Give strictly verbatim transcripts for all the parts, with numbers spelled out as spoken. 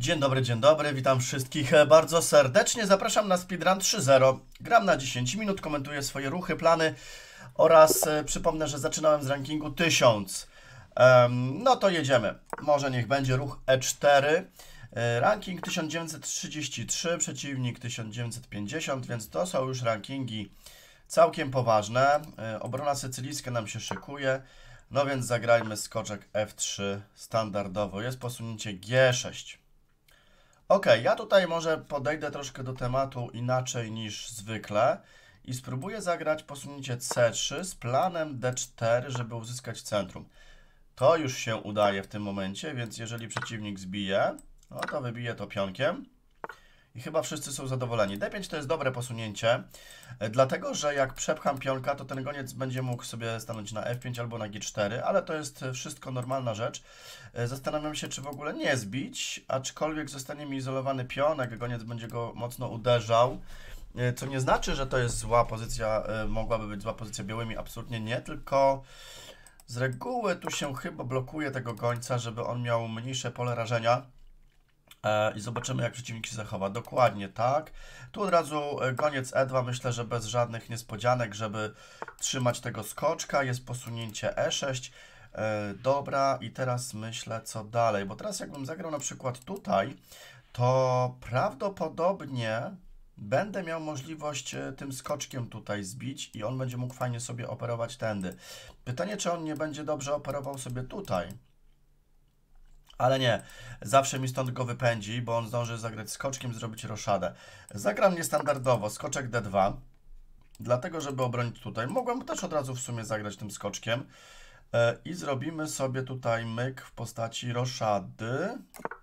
Dzień dobry, dzień dobry, witam wszystkich bardzo serdecznie. Zapraszam na Speedrun trzy zero. Gram na dziesięć minut, komentuję swoje ruchy, plany oraz e, przypomnę, że zaczynałem z rankingu tysiąc. Um, no to jedziemy. Może niech będzie ruch E cztery. E, ranking tysiąc dziewięćset trzydzieści trzy, przeciwnik tysiąc dziewięćset pięćdziesiąt, więc to są już rankingi całkiem poważne. E, obrona sycylijska nam się szykuje. No więc zagrajmy skoczek F trzy standardowo. Jest posunięcie G sześć. Ok, ja tutaj może podejdę troszkę do tematu inaczej niż zwykle i spróbuję zagrać posunięcie C trzy z planem D cztery, żeby uzyskać centrum. To już się udaje w tym momencie, więc jeżeli przeciwnik zbije, no to wybiję to pionkiem i chyba wszyscy są zadowoleni. D pięć to jest dobre posunięcie, dlatego że jak przepcham pionka, to ten goniec będzie mógł sobie stanąć na F pięć albo na G cztery, ale to jest wszystko normalna rzecz. Zastanawiam się, czy w ogóle nie zbić, aczkolwiek zostanie mi izolowany pionek, goniec będzie go mocno uderzał, co nie znaczy, że to jest zła pozycja, mogłaby być zła pozycja białymi, absolutnie nie, tylko z reguły tu się chyba blokuje tego gońca, żeby on miał mniejsze pole rażenia. I zobaczymy, jak przeciwnik się zachowa. Dokładnie tak. Tu od razu goniec E dwa, myślę, że bez żadnych niespodzianek, żeby trzymać tego skoczka. Jest posunięcie E sześć. Dobra, i teraz myślę, co dalej. Bo teraz jakbym zagrał na przykład tutaj, to prawdopodobnie będę miał możliwość tym skoczkiem tutaj zbić i on będzie mógł fajnie sobie operować tędy. Pytanie, czy on nie będzie dobrze operował sobie tutaj. Ale nie, zawsze mi stąd go wypędzi, bo on zdąży zagrać skoczkiem, zrobić roszadę. Zagram niestandardowo, skoczek D dwa, dlatego żeby obronić tutaj. Mogłem też od razu w sumie zagrać tym skoczkiem. I zrobimy sobie tutaj myk w postaci roszady.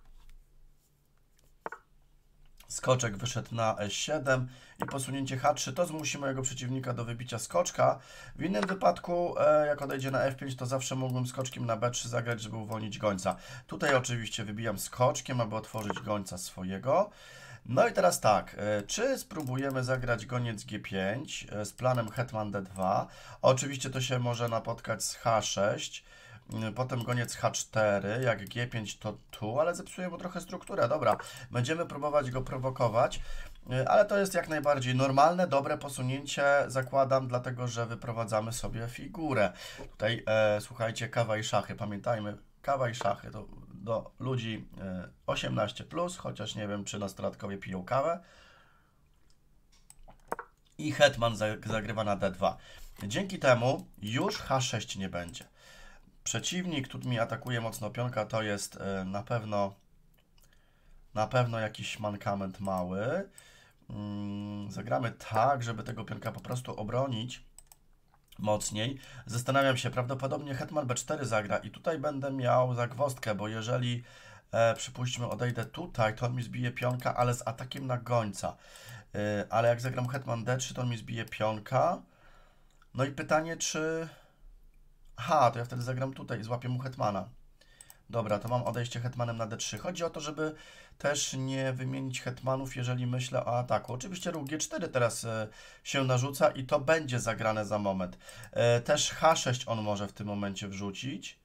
Skoczek wyszedł na E siedem i posunięcie H trzy to zmusi mojego przeciwnika do wybicia skoczka. W innym wypadku, jak odejdzie na F pięć, to zawsze mógłbym skoczkiem na B trzy zagrać, żeby uwolnić gońca. Tutaj oczywiście wybijam skoczkiem, aby otworzyć gońca swojego. No i teraz tak, czy spróbujemy zagrać goniec G pięć z planem hetman D dwa. Oczywiście to się może napotkać z H sześć. Potem goniec H cztery, jak G pięć to tu, ale zepsuje mu trochę strukturę. Dobra, będziemy próbować go prowokować, ale to jest jak najbardziej normalne, dobre posunięcie, zakładam, dlatego że wyprowadzamy sobie figurę. Tutaj e, słuchajcie, kawa i szachy, pamiętajmy, kawa i szachy to do ludzi e, osiemnaście plus, chociaż nie wiem, czy nastolatkowie piją kawę. I hetman zagrywa na D dwa. Dzięki temu już H sześć nie będzie. Przeciwnik, tu mi atakuje mocno pionka, to jest y, na pewno na pewno jakiś mankament mały. Mm, zagramy tak, żeby tego pionka po prostu obronić mocniej. Zastanawiam się, prawdopodobnie hetman B cztery zagra i tutaj będę miał zagwozdkę, bo jeżeli e, przypuśćmy odejdę tutaj, to on mi zbije pionka, ale z atakiem na gońca. Y, ale jak zagram hetman D trzy, to on mi zbije pionka. No i pytanie, czy... Aha, to ja wtedy zagram tutaj i złapię mu hetmana. Dobra, to mam odejście hetmanem na D trzy. Chodzi o to, żeby też nie wymienić hetmanów, jeżeli myślę o ataku. Oczywiście ruch G cztery teraz e, się narzuca i to będzie zagrane za moment. E, też H sześć on może w tym momencie wrzucić.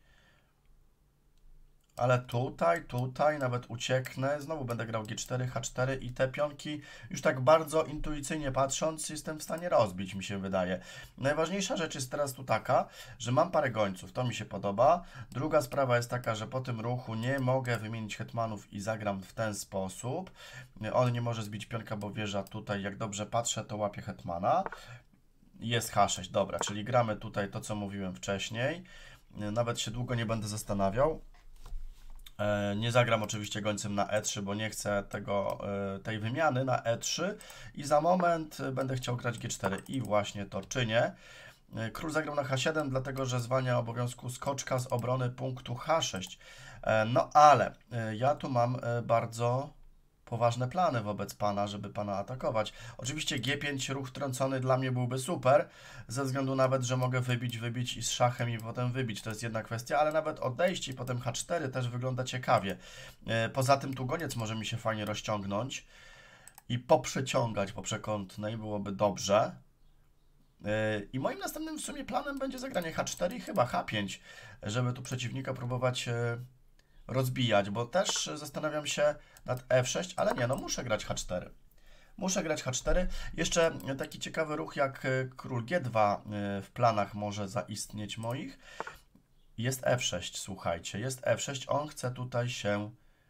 Ale tutaj, tutaj nawet ucieknę. Znowu będę grał G cztery, H cztery i te pionki już tak bardzo intuicyjnie patrząc jestem w stanie rozbić, mi się wydaje. Najważniejsza rzecz jest teraz tu taka, że mam parę gońców, to mi się podoba. Druga sprawa jest taka, że po tym ruchu nie mogę wymienić hetmanów i zagram w ten sposób. On nie może zbić pionka, bo wieża tutaj, jak dobrze patrzę, to łapie hetmana. Jest H sześć, dobra, czyli gramy tutaj to, co mówiłem wcześniej. Nawet się długo nie będę zastanawiał. Nie zagram oczywiście gońcem na E trzy, bo nie chcę tego, tej wymiany na E trzy i za moment będę chciał grać G cztery i właśnie to czynię. Król zagrał na H siedem, dlatego że zwalnia obowiązku skoczka z obrony punktu H sześć. No ale ja tu mam bardzo poważne plany wobec pana, żeby pana atakować. Oczywiście G pięć ruch trącony dla mnie byłby super, ze względu nawet, że mogę wybić, wybić i z szachem i potem wybić, to jest jedna kwestia, ale nawet odejście i potem H cztery też wygląda ciekawie. Poza tym tu goniec może mi się fajnie rozciągnąć i poprzeciągać po przekątnej, byłoby dobrze. I moim następnym w sumie planem będzie zagranie H cztery i chyba H pięć, żeby tu przeciwnika próbować rozbijać, bo też zastanawiam się nad F sześć, ale nie, no muszę grać H cztery. Muszę grać H cztery. Jeszcze taki ciekawy ruch jak król G dwa w planach może zaistnieć moich. Jest F sześć, słuchajcie, jest F sześć, on chce tutaj się...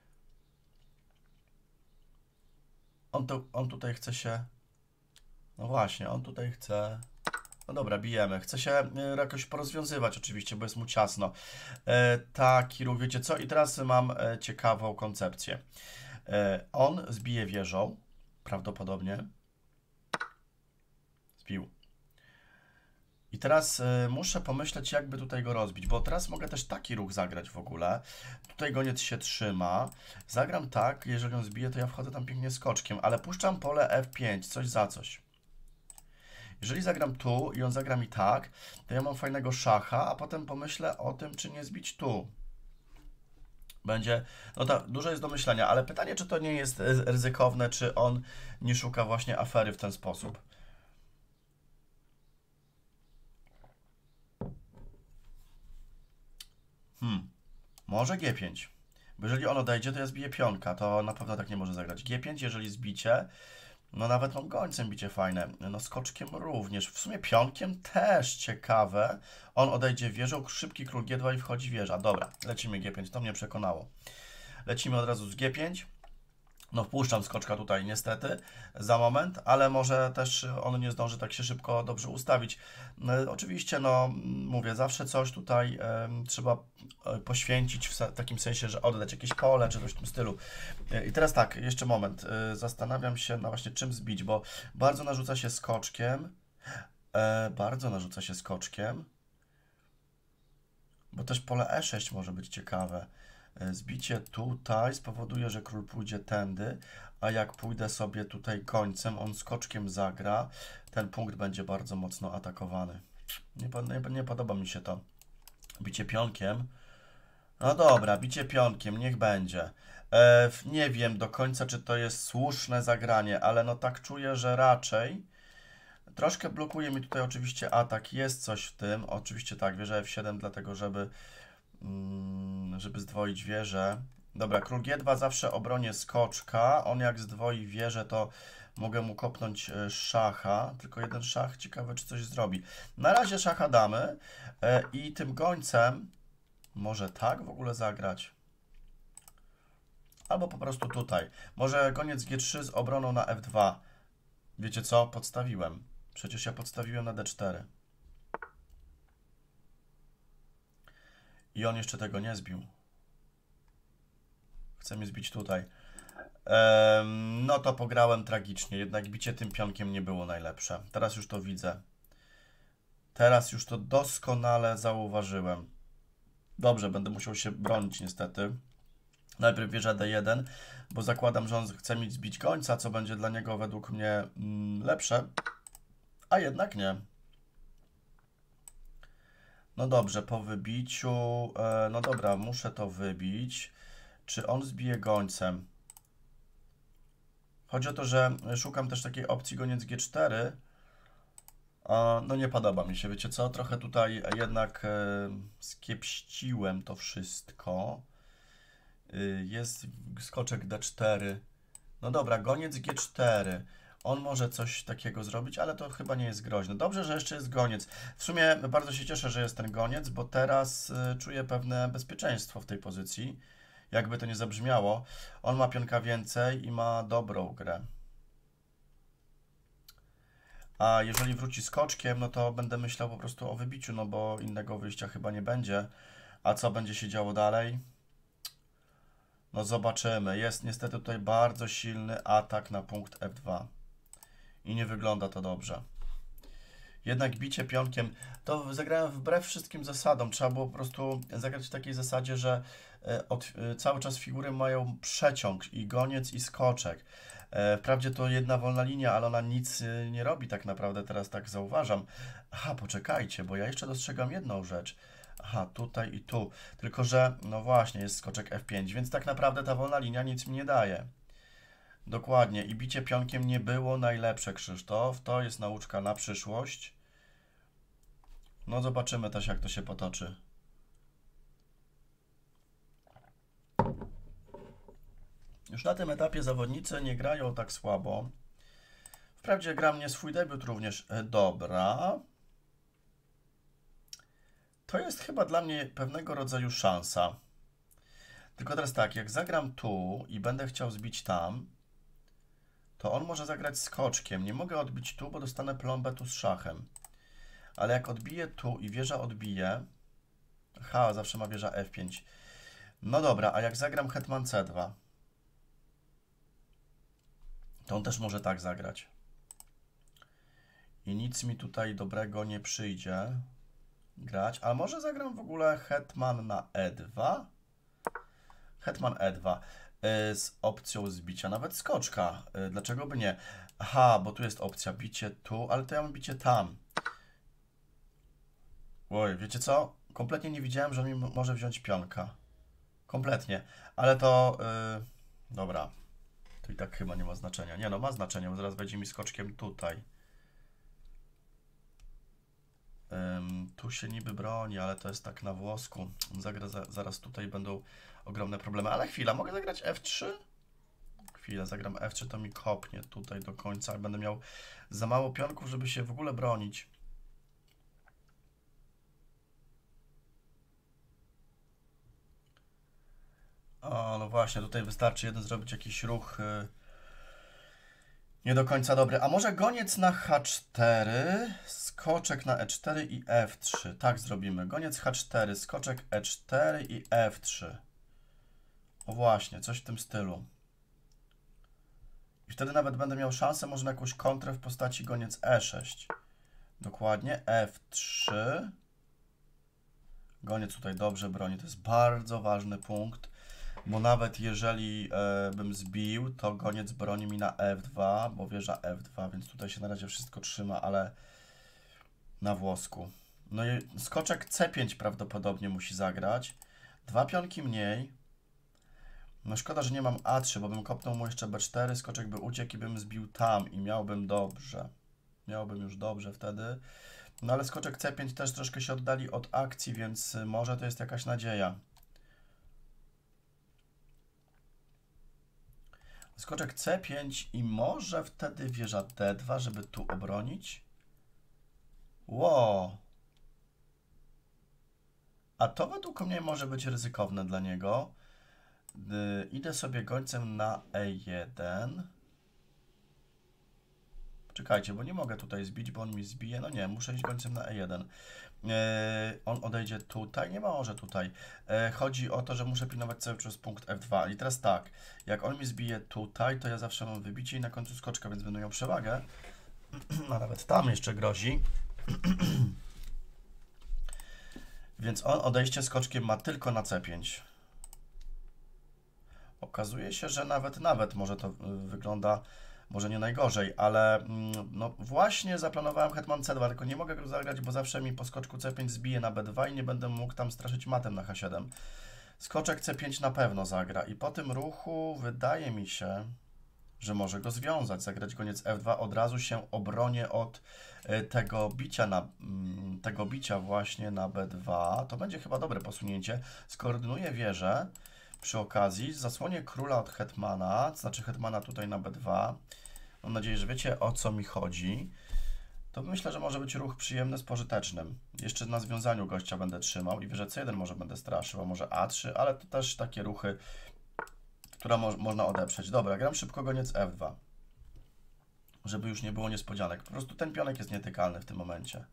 On, to, on tutaj chce się... No właśnie, on tutaj chce... No dobra, bijemy. Chce się jakoś porozwiązywać oczywiście, bo jest mu ciasno. E, taki ruch, wiecie co? I teraz mam e, ciekawą koncepcję. E, on zbije wieżą, prawdopodobnie. Zbił. I teraz y, muszę pomyśleć, jakby tutaj go rozbić, bo teraz mogę też taki ruch zagrać w ogóle. Tutaj goniec się trzyma. Zagram tak, jeżeli on zbije, to ja wchodzę tam pięknie skoczkiem, ale puszczam pole F pięć, coś za coś. Jeżeli zagram tu i on zagra mi tak, to ja mam fajnego szacha, a potem pomyślę o tym, czy nie zbić tu. Będzie, no tak, dużo jest do myślenia, ale pytanie, czy to nie jest ryzykowne, czy on nie szuka właśnie afery w ten sposób. Hmm, może G pięć. Bo jeżeli on odejdzie, to ja zbiję pionka. To na pewno tak nie może zagrać. G pięć, jeżeli zbicie, no nawet mam gońcem bicie fajne. No skoczkiem również. W sumie pionkiem też ciekawe. On odejdzie wieżą, szybki król G dwa i wchodzi wieża. Dobra, lecimy G pięć, to mnie przekonało. Lecimy od razu z G pięć. No wpuszczam skoczka tutaj niestety za moment, ale może też on nie zdąży tak się szybko dobrze ustawić. No, oczywiście, no mówię, zawsze coś tutaj e, trzeba poświęcić w takim sensie, że oddać jakieś pole czy coś w tym stylu. E, I teraz tak, jeszcze moment. E, zastanawiam się na właśnie czym zbić, bo bardzo narzuca się skoczkiem. E, bardzo narzuca się skoczkiem. Bo też pole E sześć może być ciekawe. Zbicie tutaj spowoduje, że król pójdzie tędy, a jak pójdę sobie tutaj końcem, on skoczkiem zagra, ten punkt będzie bardzo mocno atakowany. Nie, nie, nie podoba mi się to. Bicie pionkiem. No dobra, bicie pionkiem, niech będzie. E, nie wiem do końca, czy to jest słuszne zagranie, ale no tak czuję, że raczej. Troszkę blokuje mi tutaj oczywiście atak, jest coś w tym. Oczywiście tak, wieża F siedem, dlatego żeby... żeby zdwoić wieżę. Dobra, król G dwa zawsze obronię skoczka. On jak zdwoi wieżę, to mogę mu kopnąć szacha. Tylko jeden szach, ciekawe czy coś zrobi. Na razie szacha damy i tym gońcem może tak w ogóle zagrać. Albo po prostu tutaj. Może goniec G trzy z obroną na F dwa. Wiecie co? Podstawiłem. Przecież ja podstawiłem na D cztery. I on jeszcze tego nie zbił. Chce mnie zbić tutaj. Ehm, no to pograłem tragicznie. Jednak bicie tym pionkiem nie było najlepsze. Teraz już to widzę. Teraz już to doskonale zauważyłem. Dobrze, będę musiał się bronić niestety. Najpierw wieża D jeden, bo zakładam, że on chce mi zbić gońca, co będzie dla niego według mnie mm, lepsze. A jednak nie. No dobrze, po wybiciu... E, no dobra, muszę to wybić. Czy on zbije gońcem? Chodzi o to, że szukam też takiej opcji goniec G cztery. A, no nie podoba mi się, wiecie co? Trochę tutaj jednak e, skiepściłem to wszystko. E, jest skoczek D cztery. No dobra, goniec G cztery. On może coś takiego zrobić, ale to chyba nie jest groźne. Dobrze, że jeszcze jest goniec. W sumie bardzo się cieszę, że jest ten goniec, bo teraz y, czuję pewne bezpieczeństwo w tej pozycji. Jakby to nie zabrzmiało. On ma pionka więcej i ma dobrą grę. A jeżeli wróci skoczkiem, no to będę myślał po prostu o wybiciu, no bo innego wyjścia chyba nie będzie. A co będzie się działo dalej? No zobaczymy. Jest niestety tutaj bardzo silny atak na punkt F dwa. I nie wygląda to dobrze. Jednak bicie pionkiem, to zagrałem wbrew wszystkim zasadom. Trzeba było po prostu zagrać w takiej zasadzie, że od, cały czas figury mają przeciąg i goniec i skoczek. Wprawdzie to jedna wolna linia, ale ona nic nie robi tak naprawdę, teraz tak zauważam. Aha, poczekajcie, bo ja jeszcze dostrzegam jedną rzecz. Aha, tutaj i tu. Tylko że, no właśnie, jest skoczek F pięć, więc tak naprawdę ta wolna linia nic mi nie daje. Dokładnie. I bicie pionkiem nie było najlepsze, Krzysztof. To jest nauczka na przyszłość. No zobaczymy też, jak to się potoczy. Już na tym etapie zawodnicy nie grają tak słabo. Wprawdzie gra mnie swój debiut również. Dobra. To jest chyba dla mnie pewnego rodzaju szansa. Tylko teraz tak, jak zagram tu i będę chciał zbić tam, to on może zagrać skoczkiem. Nie mogę odbić tu, bo dostanę plombę tu z szachem. Ale jak odbiję tu i wieża odbije... H, zawsze ma wieża F pięć. No dobra, a jak zagram hetman C dwa, to on też może tak zagrać. I nic mi tutaj dobrego nie przyjdzie grać. Ale może zagram w ogóle hetman na E dwa? Hetman E dwa y, z opcją zbicia, nawet skoczka. Y, dlaczego by nie? Aha, bo tu jest opcja bicie tu, ale to ja mam bicie tam. Oj, wiecie co? Kompletnie nie widziałem, że on mi może wziąć pionka. Kompletnie. Ale to... Yy, dobra. To i tak chyba nie ma znaczenia. Nie no, ma znaczenie, bo zaraz wejdzie mi skoczkiem tutaj. Ym, tu się niby broni, ale to jest tak na włosku. Zagra, za, zaraz tutaj będą ogromne problemy. Ale chwila, mogę zagrać F trzy? Chwilę, zagram F trzy, to mi kopnie tutaj do końca. Będę miał za mało pionków, żeby się w ogóle bronić. O, no właśnie, tutaj wystarczy jeden zrobić jakiś ruch yy, nie do końca dobry. A może goniec na H cztery, skoczek na E cztery i F trzy. Tak zrobimy. Goniec H cztery, skoczek E cztery i F trzy. O właśnie, coś w tym stylu. I wtedy nawet będę miał szansę może na jakąś kontrę w postaci goniec E sześć. Dokładnie, F trzy. Goniec tutaj dobrze broni, to jest bardzo ważny punkt. Bo nawet jeżeli e, bym zbił, to goniec broni mi na F dwa, bo wieża F dwa, więc tutaj się na razie wszystko trzyma, ale na włosku. No i skoczek C pięć prawdopodobnie musi zagrać. Dwa pionki mniej. No szkoda, że nie mam A trzy, bo bym kopnął mu jeszcze B cztery, skoczek by uciekł i bym zbił tam i miałbym dobrze. Miałbym już dobrze wtedy. No ale skoczek C pięć też troszkę się oddali od akcji, więc może to jest jakaś nadzieja. Skoczek C pięć i może wtedy wieża D dwa, żeby tu obronić. Wow. A to według mnie może być ryzykowne dla niego. Yy, idę sobie gońcem na E jeden. Czekajcie, bo nie mogę tutaj zbić, bo on mi zbije. No nie, muszę iść gońcem na E jeden. Yy, on odejdzie tutaj, nie może tutaj. Yy, chodzi o to, że muszę pilnować cały czas punkt F dwa. I teraz tak, jak on mi zbije tutaj, to ja zawsze mam wybicie i na końcu skoczka, więc będę miał przewagę. A nawet tam jeszcze grozi. Więc on odejście skoczkiem ma tylko na C pięć. Okazuje się, że nawet, nawet może to wygląda może nie najgorzej, ale no właśnie zaplanowałem hetman C dwa, tylko nie mogę go zagrać, bo zawsze mi po skoczku C pięć zbije na B dwa i nie będę mógł tam straszyć matem na H siedem. Skoczek C pięć na pewno zagra i po tym ruchu wydaje mi się, że może go związać, zagrać goniec F dwa, od razu się obronię od tego bicia, na, tego bicia właśnie na B dwa. To będzie chyba dobre posunięcie. Skoordynuję wieżę. Przy okazji zasłonię króla od hetmana, to znaczy hetmana tutaj na B dwa. Mam nadzieję, że wiecie, o co mi chodzi. To myślę, że może być ruch przyjemny z pożytecznym. Jeszcze na związaniu gościa będę trzymał i wieżę C jeden może będę straszył, a może A trzy, ale to też takie ruchy, które mo można odeprzeć. Dobra, gram szybko goniec F dwa. Żeby już nie było niespodzianek. Po prostu ten pionek jest nietykalny w tym momencie.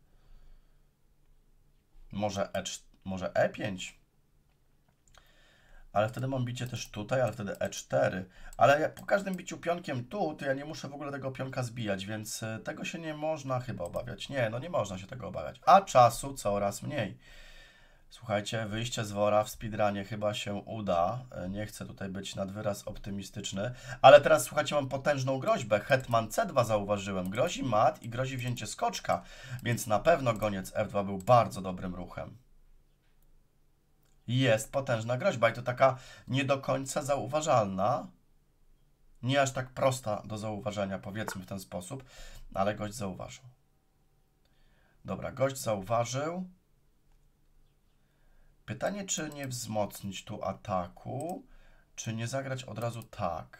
Może, E cztery, może E pięć. Ale wtedy mam bicie też tutaj, ale wtedy E cztery. Ale jak po każdym biciu pionkiem tu, to ja nie muszę w ogóle tego pionka zbijać, więc tego się nie można chyba obawiać. Nie, no nie można się tego obawiać. A czasu coraz mniej. Słuchajcie, wyjście z wora w speedrunie chyba się uda. Nie chcę tutaj być nad wyraz optymistyczny. Ale teraz, słuchajcie, mam potężną groźbę. Hetman C dwa zauważyłem. Grozi mat i grozi wzięcie skoczka, więc na pewno goniec F dwa był bardzo dobrym ruchem. Jest potężna groźba i to taka nie do końca zauważalna. Nie aż tak prosta do zauważenia, powiedzmy w ten sposób, ale gość zauważył. Dobra, gość zauważył. Pytanie, czy nie wzmocnić tu ataku, Czy nie zagrać od razu tak?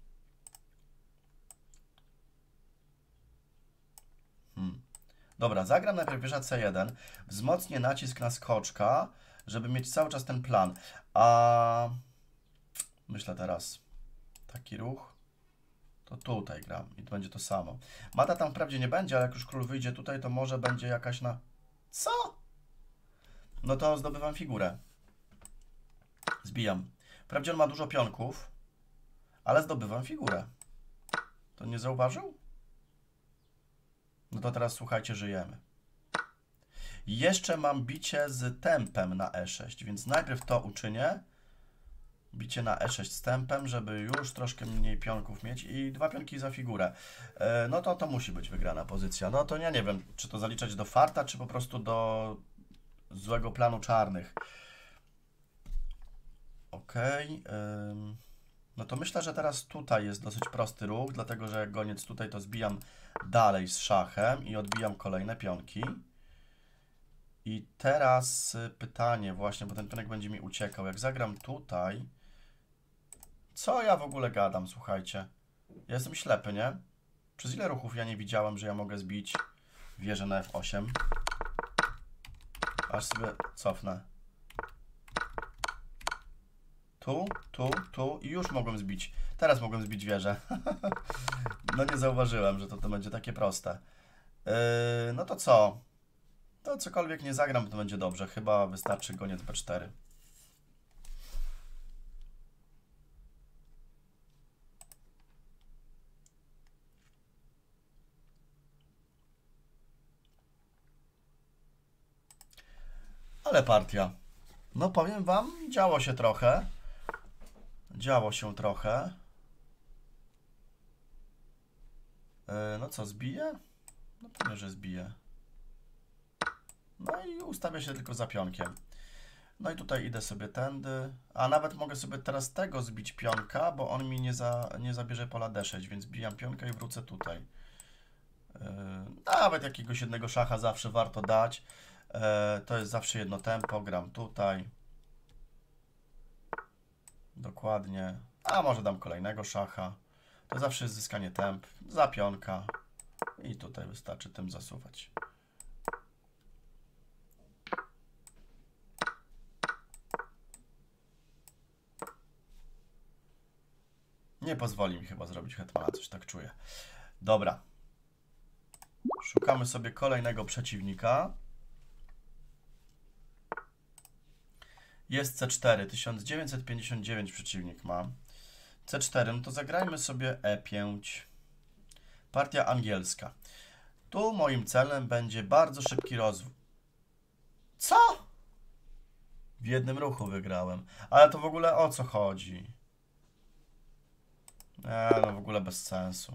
Hmm. Dobra, zagram najpierw wieża C jeden, wzmocnię nacisk na skoczka, żeby mieć cały czas ten plan. A myślę teraz, taki ruch, to tutaj gram i to będzie to samo. Mata tam wprawdzie nie będzie, ale jak już król wyjdzie tutaj, to może będzie jakaś na... Co? No to zdobywam figurę. Zbijam. Wprawdzie on ma dużo pionków, ale zdobywam figurę. To nie zauważył? No to teraz słuchajcie, żyjemy. Jeszcze mam bicie z tempem na E sześć, więc najpierw to uczynię. Bicie na E sześć z tempem, żeby już troszkę mniej pionków mieć i dwa pionki za figurę. E, no to to musi być wygrana pozycja. No to ja nie wiem, czy to zaliczać do farta, czy po prostu do złego planu czarnych. Okej. Okay. No to myślę, że teraz tutaj jest dosyć prosty ruch, dlatego że jak goniec tutaj, to zbijam dalej z szachem i odbijam kolejne pionki. I teraz pytanie właśnie, bo ten pionek będzie mi uciekał. Jak zagram tutaj... Co ja w ogóle gadam, słuchajcie? Ja jestem ślepy, nie? Przez ile ruchów ja nie widziałem, że ja mogę zbić wieżę na F osiem? Aż sobie cofnę. Tu, tu, tu i już mogłem zbić. Teraz mogłem zbić wieżę. No nie zauważyłem, że to, to będzie takie proste. Yy, no to co? To cokolwiek nie zagram, to będzie dobrze. Chyba wystarczy goniec B cztery. Ale partia. No powiem wam, działo się trochę. Działo się trochę. Yy, no co, zbije? No pewnie, że zbije. No i ustawię się tylko za pionkiem. No i tutaj idę sobie tędy. A nawet mogę sobie teraz tego zbić pionka, bo on mi nie, za, nie zabierze pola D sześć, więc bijam pionka i wrócę tutaj. Yy, nawet jakiegoś jednego szacha zawsze warto dać. Yy, to jest zawsze jedno tempo. Gram tutaj. Dokładnie. A może dam kolejnego szacha. To zawsze jest zyskanie temp. Za pionka. I tutaj wystarczy tym zasuwać. Nie pozwoli mi chyba zrobić hetmana, coś tak czuję. Dobra. Szukamy sobie kolejnego przeciwnika. Jest C cztery, tysiąc dziewięćset pięćdziesiąt dziewięć przeciwnik ma. C cztery, no to zagrajmy sobie E pięć. Partia angielska. Tu moim celem będzie bardzo szybki rozwój. Co? W jednym ruchu wygrałem. Ale to w ogóle o co chodzi? Nie, no w ogóle bez sensu.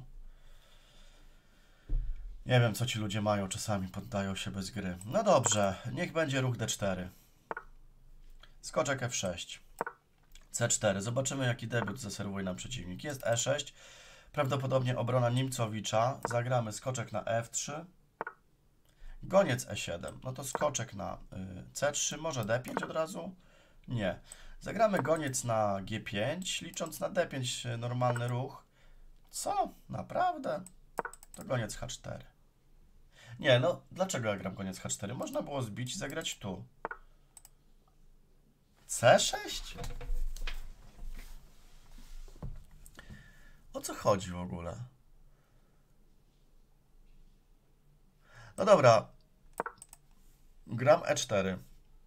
Nie wiem, co ci ludzie mają, czasami poddają się bez gry. No dobrze, niech będzie ruch D cztery. Skoczek F sześć. C cztery. Zobaczymy, jaki debiut zaserwuje nam przeciwnik. Jest E sześć. Prawdopodobnie obrona Nimcowicza. Zagramy skoczek na F trzy. Goniec E siedem. No to skoczek na C trzy. Może D pięć od razu? Nie. Zagramy goniec na G pięć, licząc na D pięć normalny ruch. Co? Naprawdę? To goniec H cztery. Nie, no dlaczego ja gram goniec H cztery? Można było zbić i zagrać tu. C sześć? O co chodzi w ogóle? No dobra. Gram E cztery.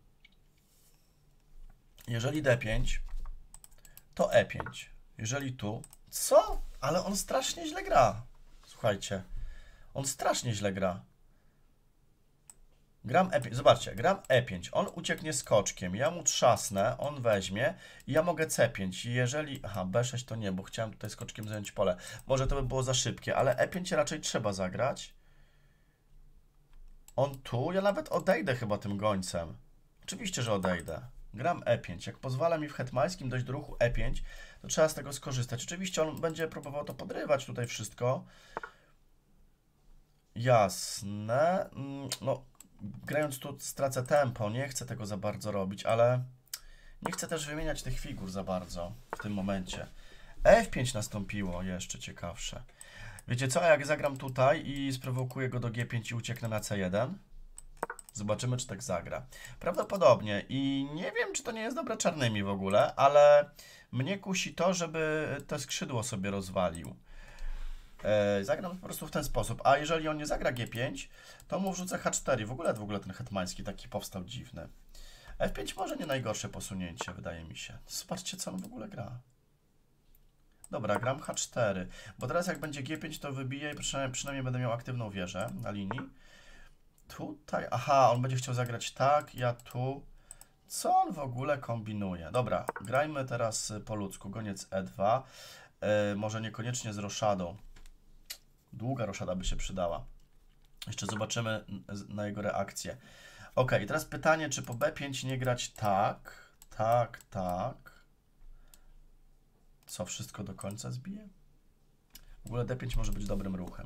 Jeżeli D pięć, to E pięć. Jeżeli tu... Co? Ale on strasznie źle gra. Słuchajcie. On strasznie źle gra. Gram E pięć. Zobaczcie, gram E pięć. On ucieknie skoczkiem. Ja mu trzasnę, on weźmie i ja mogę C pięć. Jeżeli... Aha, B sześć to nie, bo chciałem tutaj skoczkiem zająć pole. Może to by było za szybkie, ale E pięć raczej trzeba zagrać. On tu, ja nawet odejdę chyba tym gońcem. Oczywiście, że odejdę. Gram E pięć. Jak pozwala mi w hetmańskim dojść do ruchu E pięć, to trzeba z tego skorzystać. Oczywiście on będzie próbował to podrywać tutaj wszystko. Jasne. No, grając tu stracę tempo. Nie chcę tego za bardzo robić, ale Nie chcę też wymieniać tych figur za bardzo w tym momencie. F pięć nastąpiło, jeszcze ciekawsze. Wiecie co, jak zagram tutaj i sprowokuję go do G pięć i ucieknę na C jeden? Zobaczymy, czy tak zagra. Prawdopodobnie i nie wiem, czy to nie jest dobre czarnymi w ogóle, ale mnie kusi to, żeby te skrzydło sobie rozwalił. E, zagram po prostu w ten sposób, a jeżeli on nie zagra G pięć, to mu wrzucę H cztery. W ogóle, w ogóle ten hetmański taki powstał dziwny. F pięć może nie najgorsze posunięcie, wydaje mi się. Zobaczcie, co on w ogóle gra. Dobra, gram H cztery, bo teraz jak będzie G pięć, to wybiję i przynajmniej, przynajmniej będę miał aktywną wieżę na linii. Tutaj, aha, on będzie chciał zagrać tak, ja tu. Co on w ogóle kombinuje? Dobra, grajmy teraz po ludzku. Goniec E dwa. Yy, może niekoniecznie z roszadą. Długa roszada by się przydała. Jeszcze zobaczymy na jego reakcję. Ok, i teraz pytanie, czy po B pięć nie grać tak, tak, tak. Co, wszystko do końca zbije? W ogóle D pięć może być dobrym ruchem.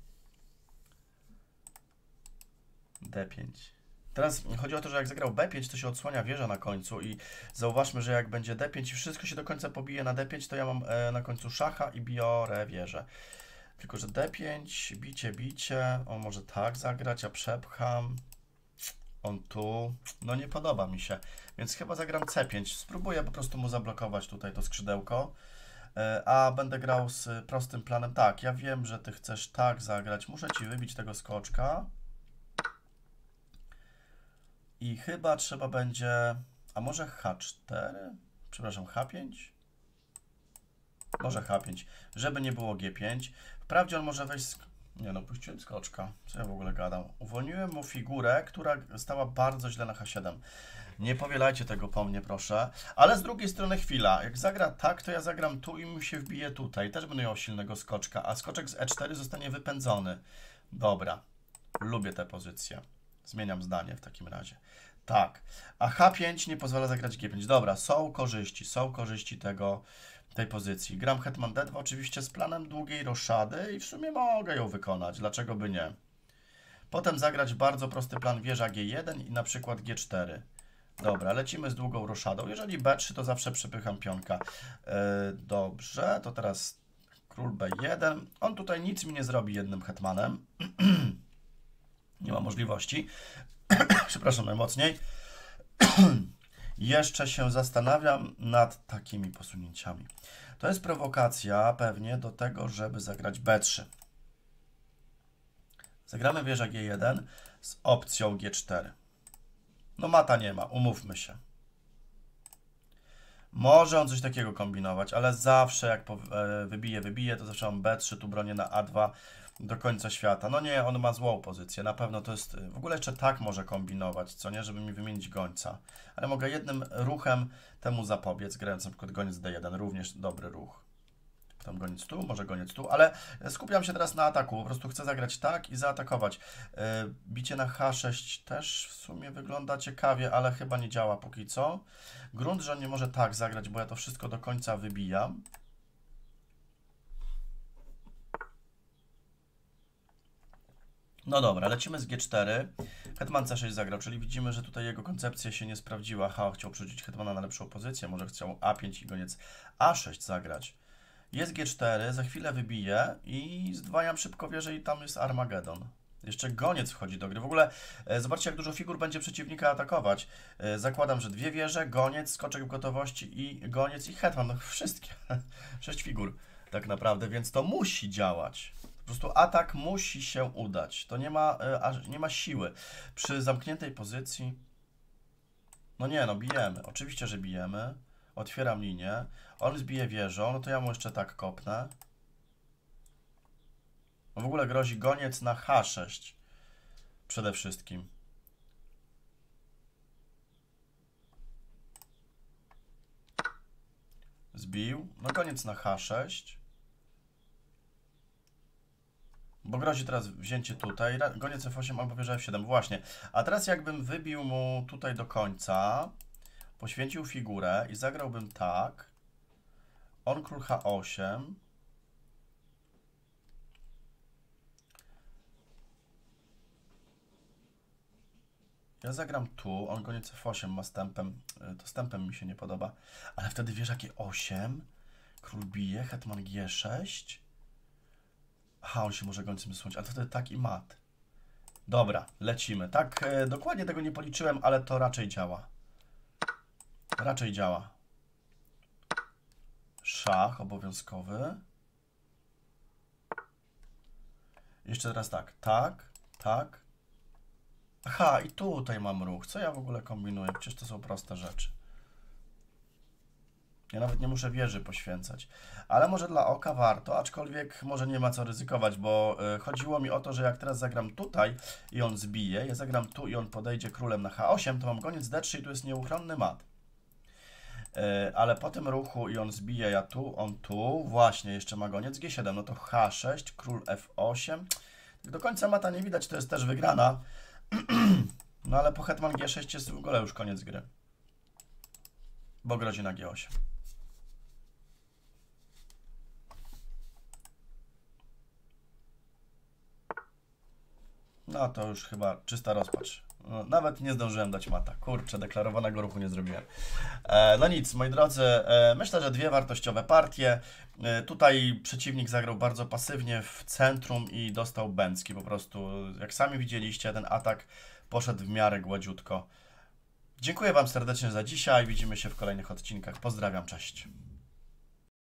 D pięć. Teraz chodzi o to, że jak zagrał B pięć, to się odsłania wieża na końcu i zauważmy, że jak będzie D pięć i wszystko się do końca pobije na D pięć, to ja mam e, na końcu szacha i biorę wieżę. Tylko że D pięć, bicie, bicie, on może tak zagrać, ja przepcham. On tu, no nie podoba mi się, więc chyba zagram C pięć. Spróbuję po prostu mu zablokować tutaj to skrzydełko, e, a będę grał z prostym planem. Tak, ja wiem, że ty chcesz tak zagrać, muszę ci wybić tego skoczka. I chyba trzeba będzie, a może H cztery? Przepraszam, H pięć? Może H pięć, żeby nie było G pięć. Wprawdzie on może wejść z... Nie no, puściłem skoczka. Co ja w ogóle gadam? Uwolniłem mu figurę, która stała bardzo źle na H siedem. Nie powielajcie tego po mnie, proszę. Ale z drugiej strony chwila. Jak zagra tak, to ja zagram tu i mu się wbije tutaj. Też będę miał silnego skoczka, a skoczek z E cztery zostanie wypędzony. Dobra. Lubię tę pozycję. Zmieniam zdanie w takim razie. Tak. A H pięć nie pozwala zagrać G pięć. Dobra, są korzyści. Są korzyści tego... tej pozycji. Gram hetman D dwa oczywiście z planem długiej roszady i w sumie mogę ją wykonać. Dlaczego by nie? Potem zagrać bardzo prosty plan wieża G jeden i na przykład G cztery. Dobra, lecimy z długą roszadą. Jeżeli B trzy, to zawsze przepycham pionka. Yy, dobrze, to teraz król B jeden. On tutaj nic mi nie zrobi jednym hetmanem. Nie ma możliwości. Przepraszam najmocniej. Jeszcze się zastanawiam nad takimi posunięciami. To jest prowokacja pewnie do tego, żeby zagrać B trzy. Zagramy wieża G jeden z opcją G cztery. No mata nie ma, umówmy się. Może on coś takiego kombinować, ale zawsze jak wybije, wybije, to zawsze mam B trzy, tu bronię na A dwa do końca świata. No nie, on ma złą pozycję. Na pewno to jest... W ogóle jeszcze tak może kombinować, co nie? Żeby mi wymienić gońca. Ale mogę jednym ruchem temu zapobiec, grając na przykład goniec D jeden. Również dobry ruch. Potem goniec tu, może goniec tu, ale skupiam się teraz na ataku. Po prostu chcę zagrać tak i zaatakować. Yy, bicie na H sześć też w sumie wygląda ciekawie, ale chyba nie działa póki co. Grunt, że on nie może tak zagrać, bo ja to wszystko do końca wybijam. No dobra, lecimy z G cztery. Hetman C sześć zagrał, czyli widzimy, że tutaj jego koncepcja się nie sprawdziła. Ha, chciał przerzucić hetmana na lepszą pozycję, może chciał A pięć i goniec A sześć zagrać. Jest G cztery, za chwilę wybiję i zdwajam szybko wieżę i tam jest Armagedon. Jeszcze goniec wchodzi do gry. W ogóle e, zobaczcie, jak dużo figur będzie przeciwnika atakować. E, zakładam, że dwie wieże, goniec, skoczek w gotowości i goniec i hetman. No, wszystkie. Sześć figur tak naprawdę, więc to musi działać. Po prostu atak musi się udać. To nie ma, e, nie ma siły. Przy zamkniętej pozycji... No nie, no bijemy. Oczywiście, że bijemy. Otwieram linię. On zbije wieżą, no to ja mu jeszcze tak kopnę. No w ogóle grozi goniec na H sześć. Przede wszystkim. Zbił. No goniec na H sześć. Bo grozi teraz wzięcie tutaj. Goniec F osiem albo wieża F siedem. Właśnie. A teraz jakbym wybił mu tutaj do końca, poświęcił figurę i zagrałbym tak. On król H osiem. Ja zagram tu, on koniec F osiem ma stępem, to stępem mi się nie podoba, ale wtedy wiesz jakie osiem, król bije, hetman G sześć, aha, on się może gońcem wysunąć, ale to wtedy tak i mat. Dobra, lecimy, tak, e, dokładnie tego nie policzyłem, ale to raczej działa, raczej działa. Szach obowiązkowy. Jeszcze teraz tak, tak, tak. Aha, i tutaj mam ruch. Co ja w ogóle kombinuję? Przecież to są proste rzeczy. Ja nawet nie muszę wieży poświęcać. Ale może dla oka warto, aczkolwiek może nie ma co ryzykować, bo y, chodziło mi o to, że jak teraz zagram tutaj i on zbije, ja zagram tu i on podejdzie królem na H osiem, to mam goniec D trzy i tu jest nieuchronny mat. Y, ale po tym ruchu i on zbije, ja tu, on tu, właśnie, jeszcze ma goniec G siedem, no to H sześć, król F osiem. Do końca mata nie widać, to jest też wygrana. No ale po hetman G sześć jest w ogóle już koniec gry. Bo grozi na G osiem. No to już chyba czysta rozpacz. No, nawet nie zdążyłem dać mata. Kurczę, deklarowanego ruchu nie zrobiłem. E, no nic, moi drodzy, e, myślę, że dwie wartościowe partie. E, tutaj przeciwnik zagrał bardzo pasywnie w centrum i dostał bęcki. Po prostu, jak sami widzieliście, ten atak poszedł w miarę gładziutko. Dziękuję Wam serdecznie za dzisiaj. Widzimy się w kolejnych odcinkach. Pozdrawiam, cześć.